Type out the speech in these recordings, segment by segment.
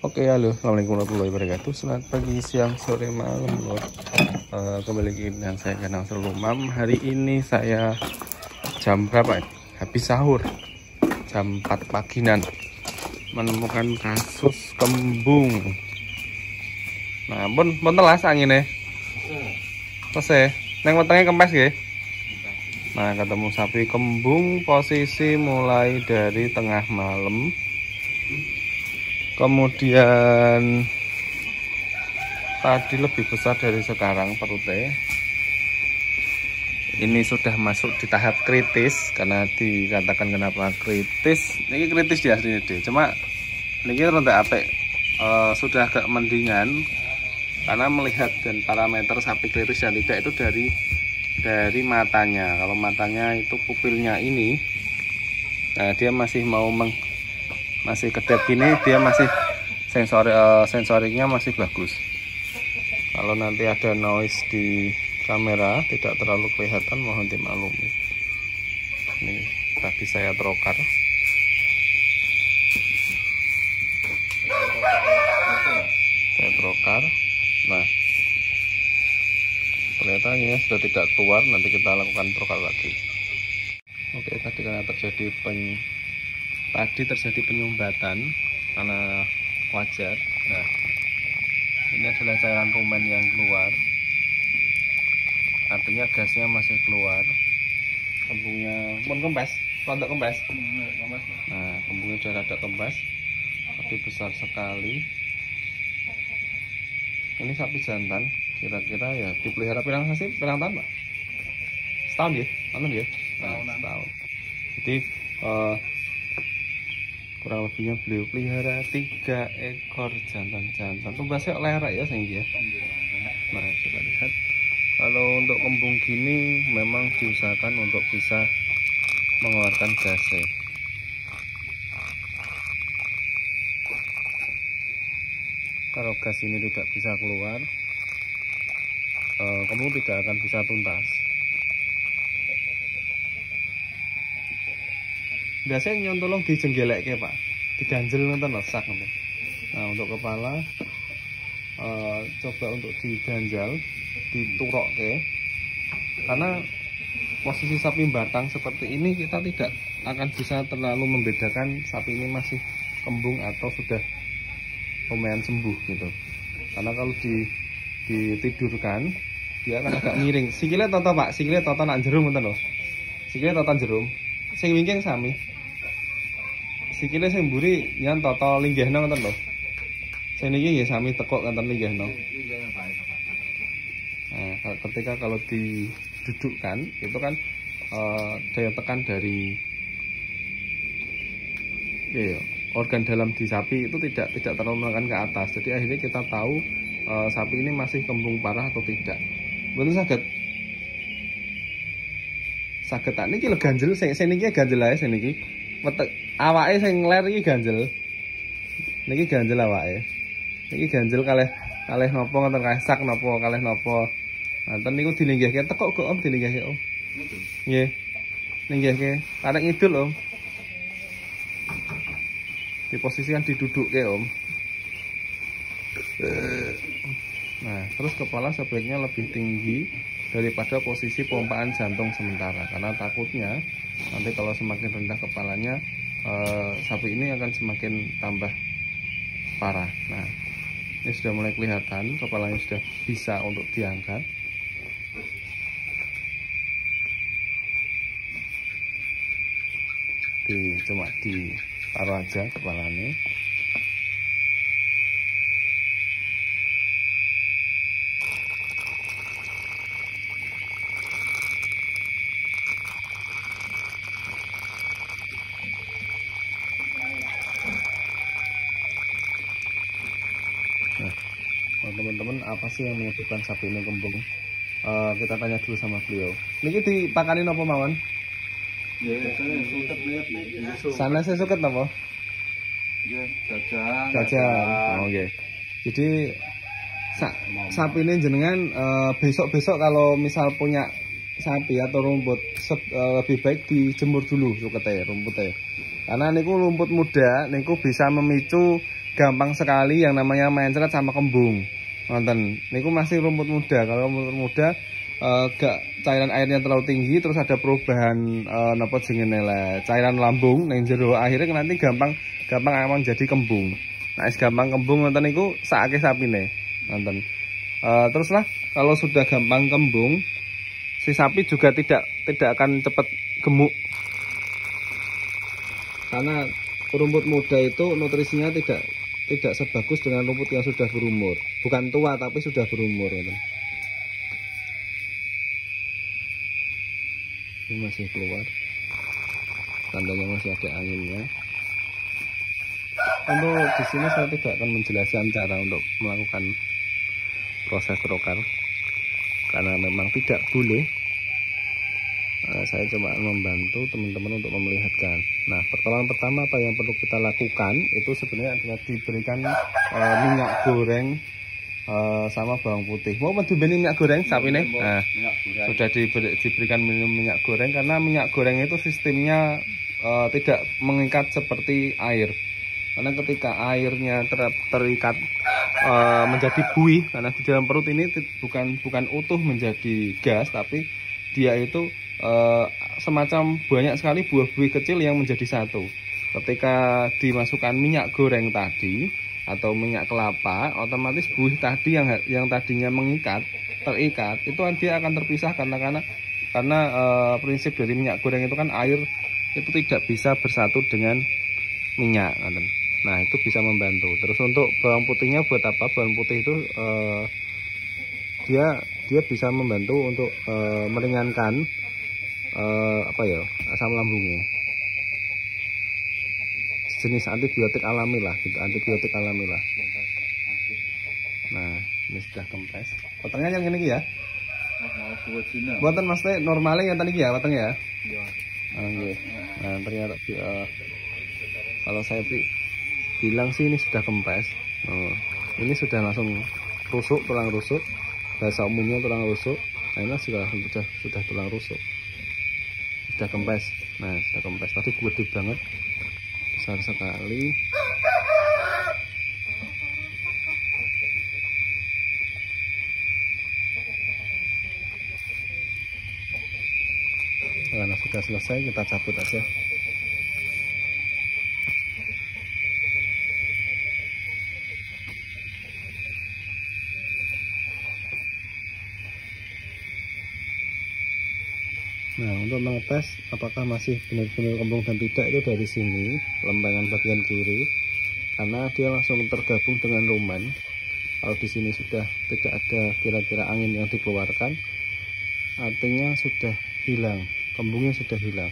Oke, halo, assalamualaikum warahmatullahi wabarakatuh. Selamat pagi, siang, sore, malam, lor. Kembali lagi dengan saya Ganang Selumam. Hari ini saya jam berapa? Habis sahur, jam 4 pagian, menemukan kasus kembung. Nah, pun telas anginnya. Selesai. Neng wetenge kempes nggih. Nah, ketemu sapi kembung posisi mulai dari tengah malam. Kemudian tadi lebih besar dari sekarang perutnya. Ini sudah masuk di tahap kritis. Karena dikatakan kenapa kritis. Ini kritis di aslinya deh. Cuma ini rada apik. Sudah agak mendingan. Karena melihat dan parameter sapi kritis dan tidak itu dari matanya. Kalau matanya itu pupilnya ini, nah dia masih masih kedap gini, dia masih sensoriknya masih bagus. Kalau nanti ada noise di kamera tidak terlalu kelihatan, mohon dimaklumi. Ini tadi saya trokar. Nah, kelihatannya sudah tidak keluar. Nanti kita lakukan trokar lagi. Oke, tadi karena terjadi penyumbatan karena wajar. Nah, ini adalah cairan rumen yang keluar, artinya gasnya masih keluar. Kembungnya pun kempes, rontok kempes. Nah, kembungnya sudah ada kempes, tapi besar sekali. Ini sapi jantan, kira-kira ya dipelihara pirang tahun, Pak? Setahun ya? Anu ya? Nah, setahun. Jadi kurang lebihnya beliau pelihara 3 ekor jantan-jantan. Tumbasnya lera ya sehingga. Nah, coba lihat. Kalau untuk kembung gini memang diusahakan untuk bisa mengeluarkan gasnya. Kalau gas ini tidak bisa keluar, kembung tidak akan bisa tuntas. Biasanya nyontolong dijenggeleke Pak, diganjel nonton sak. Nah, untuk kepala coba untuk diganjal, diturokke, karena posisi sapi batang seperti ini kita tidak akan bisa terlalu membedakan sapi ini masih kembung atau sudah lumayan sembuh gitu. Karena kalau ditidurkan dia akan agak miring. Sikile toto Pak, sikile toto nak jerum nonton loh. Sikile toto jerum, sing wingking sami. Sikile sing mburi nyan toto linggihno ngoten lho. Sing niki nggih sami tekuk ngoten linggihno. Nah, ketika kalau didudukkan itu kan daya tekan dari organ dalam di sapi itu tidak terlalu menekan ke atas. Jadi akhirnya kita tahu sapi ini masih kembung parah atau tidak. Mboten saged tak niki lho ganjel, sing niki ganjel ae sing niki. Awake sing ler iki ganjel. Niki ganjel awake. Niki ganjel kalih napa ngoten kalih sak napa kalih napa. Nanten niku dilinggihke tekuk kok Om, dilinggihke Om. Nggih. Linggihke arek ngidul Om. Diposisikan didudukke Om. Nah, terus kepala sebaiknya lebih tinggi daripada posisi pompaan jantung sementara, karena takutnya nanti kalau semakin rendah kepalanya sapi ini akan semakin tambah parah. Nah, ini sudah mulai kelihatan kepalanya sudah bisa untuk diangkat. Cuma ditaruh aja kepalanya. Nah, teman-teman, apa sih yang menyebabkan sapi ini kembung? Kita tanya dulu sama beliau. Niki dipakanin apa mawon? Ya, saya suket lihat nih. Sana saya suket apa? Ya, jajan. Oh, oke. Jadi sapi ini jenengan besok-besok kalau misal punya sapi atau rumput lebih baik dijemur dulu sukete rumputnya. Karena niku rumput muda niku bisa memicu gampang sekali yang namanya mencret sama kembung. Nonton, niku masih rumput muda. Kalau rumput muda gak cairan airnya terlalu tinggi, terus ada perubahan napa jenenge cairan lambung nang jero, akhirnya nanti gampang akan jadi kembung. Nah, gampang kembung nonton niku sakake sapine. Nonton. Terus lah kalau sudah gampang kembung, si sapi juga tidak akan cepat gemuk. Karena rumput muda itu nutrisinya tidak sebagus dengan rumput yang sudah berumur. Bukan tua tapi sudah berumur. Ini masih keluar, tandanya masih ada anginnya. Untuk di sini saya tidak akan menjelaskan cara untuk melakukan proses rokar karena memang tidak boleh. Saya cuma membantu teman-teman untuk memelihatkan. Nah, pertolongan pertama apa yang perlu kita lakukan itu sebenarnya adalah diberikan minyak goreng sama bawang putih. Mau dibeli minyak goreng sapi ini? Nah, sudah diberikan minyak goreng karena minyak goreng itu sistemnya tidak mengikat seperti air. Karena ketika airnya terikat menjadi buih, karena di dalam perut ini bukan utuh menjadi gas, tapi dia itu semacam banyak sekali buah-buih kecil yang menjadi satu. Ketika dimasukkan minyak goreng tadi atau minyak kelapa, otomatis buih tadi yang tadinya terikat itu dia akan terpisah karena prinsip dari minyak goreng itu kan air itu tidak bisa bersatu dengan minyak. Nah, itu bisa membantu. Terus untuk bawang putihnya buat apa? Bawang putih itu dia bisa membantu untuk meringankan asam lambungnya. Jenis antibiotik alami lah, gitu, antibiotik alami lah. Nah, ini sudah kempes. Potongnya yang ini ya. Buatan Mas teh normalnya yang tadi ya, potong ya. Iya. Oke. Nah, ternyata kalau saya bilang sih ini sudah kempes. Ini sudah langsung rusuk, tulang rusuk. Bahasa umumnya tulang rusuk. Nah, ini sudah tulang rusuk. Sudah kempes. Nah, sudah kempes. Tadi gede banget. Besar sekali. Karena sudah selesai, kita cabut aja. Nah, untuk mengetes apakah masih benar-benar kembung dan tidak itu dari sini, lembangan bagian kiri, karena dia langsung tergabung dengan rumen. Kalau di sini sudah tidak ada kira-kira angin yang dikeluarkan, artinya sudah hilang, kembungnya sudah hilang.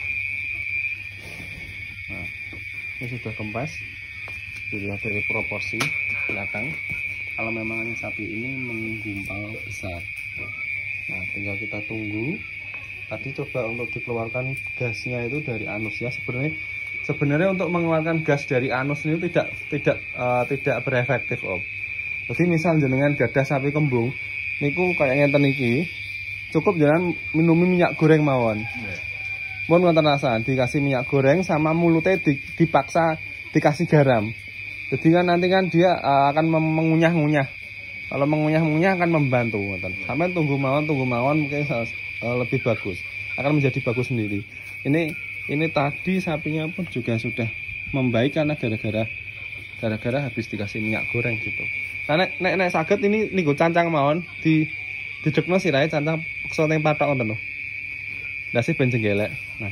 Nah, ini sudah kempes, dilihat dari proporsi belakang. Kalau memang sapi ini menggumpal besar, nah tinggal kita tunggu. Tadi coba untuk dikeluarkan gasnya itu dari anus ya. Sebenarnya untuk mengeluarkan gas dari anus ini tidak berefektif Om. Jadi misal jenengan gadah sapi kembung niku kayak ngenten iki, cukup jangan minum minyak goreng mawon. Mohon ngoten rasaan dikasih minyak goreng sama mulutnya dipaksa dikasih garam. Jadi kan nanti kan dia akan mengunyah-ngunyah. Kalau mengunyah-ngunyah akan membantu ngoten. Sampai tunggu mawon mungkin lebih bagus, akan menjadi bagus sendiri. Ini tadi sapinya pun juga sudah membaik karena gara-gara habis dikasih minyak goreng gitu. Nah, nek saged ini niku cancang mawon didekno sirahe cancang peksa teng pathok ngoten lho. Ndase ben jenggelek. Nah.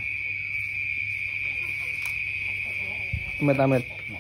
Amit-amit.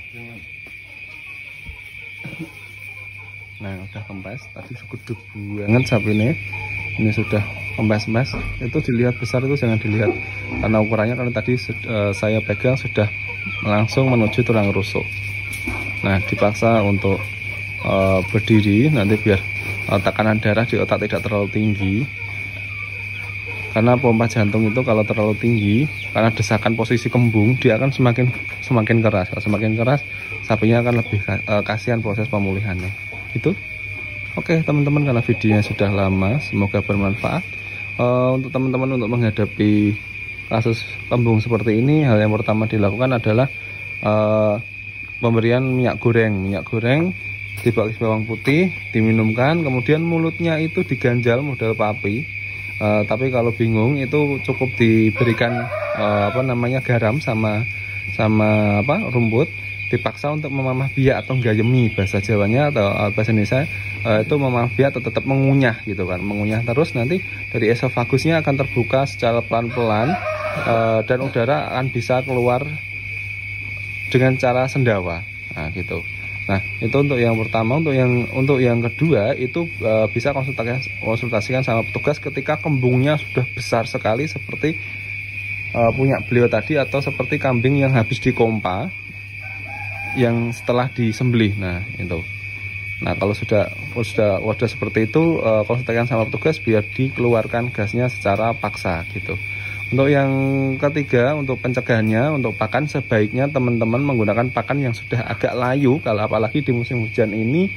Nah, udah kempes. Tadi segeduk banget sapine. Ini sudah kempes-kempes. Itu dilihat besar itu jangan dilihat. Karena ukurannya kalau tadi saya pegang sudah langsung menuju tulang rusuk. Nah, dipaksa untuk berdiri nanti biar tekanan darah di otak tidak terlalu tinggi. Karena pompa jantung itu kalau terlalu tinggi, karena desakan posisi kembung, dia akan semakin keras. Kalau semakin keras, sapinya akan lebih kasihan proses pemulihannya. Itu. Oke teman-teman, karena videonya sudah lama, semoga bermanfaat. Untuk teman-teman untuk menghadapi kasus kembung seperti ini, hal yang pertama dilakukan adalah pemberian minyak goreng dibakis bawang putih, diminumkan, kemudian mulutnya itu diganjal model papi. Tapi kalau bingung itu cukup diberikan garam sama rumput, dipaksa untuk memamah biak atau gayemi bahasa Jawanya, atau bahasa Indonesia itu memamah biak atau tetap mengunyah gitu kan, mengunyah terus. Nanti dari esofagusnya akan terbuka secara pelan-pelan, dan udara akan bisa keluar dengan cara sendawa. Nah gitu. Nah itu untuk yang pertama. Untuk yang kedua itu bisa konsultasikan sama petugas ketika kembungnya sudah besar sekali seperti punya beliau tadi, atau seperti kambing yang habis dikompa yang setelah disembelih. Nah itu. Nah kalau sudah seperti itu, konsultasikan sama petugas biar dikeluarkan gasnya secara paksa gitu. Untuk yang ketiga, untuk pencegahannya, untuk pakan sebaiknya teman-teman menggunakan pakan yang sudah agak layu. Kalau apalagi di musim hujan ini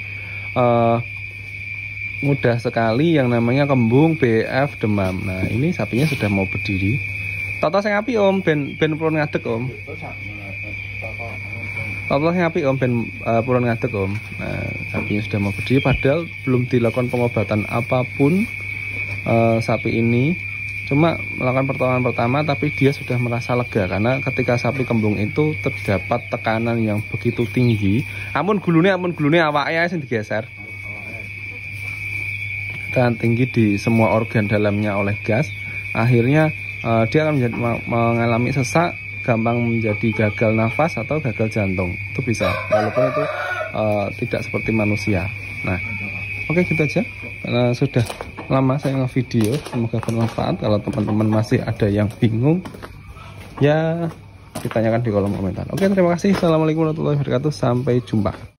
mudah sekali yang namanya kembung, BF, demam. Nah ini sapinya sudah mau berdiri. Toto sing api om, ben purun ngadeg om. Toto sing api om, ben purun ngadeg om. Nah sapinya sudah mau berdiri padahal belum dilakukan pengobatan apapun sapi ini. Cuma melakukan pertolongan pertama, tapi dia sudah merasa lega karena ketika sapi kembung itu terdapat tekanan yang begitu tinggi. Ampun gulune awake sing digeser. Tekanan tinggi di semua organ dalamnya oleh gas. Akhirnya dia akan mengalami sesak, gampang menjadi gagal nafas atau gagal jantung. Itu bisa, walaupun itu tidak seperti manusia. Nah, oke gitu aja. Karena sudah lama saya nge-video, semoga bermanfaat. Kalau teman-teman masih ada yang bingung, ya ditanyakan di kolom komentar. Oke, terima kasih. Assalamualaikum warahmatullahi wabarakatuh. Sampai jumpa.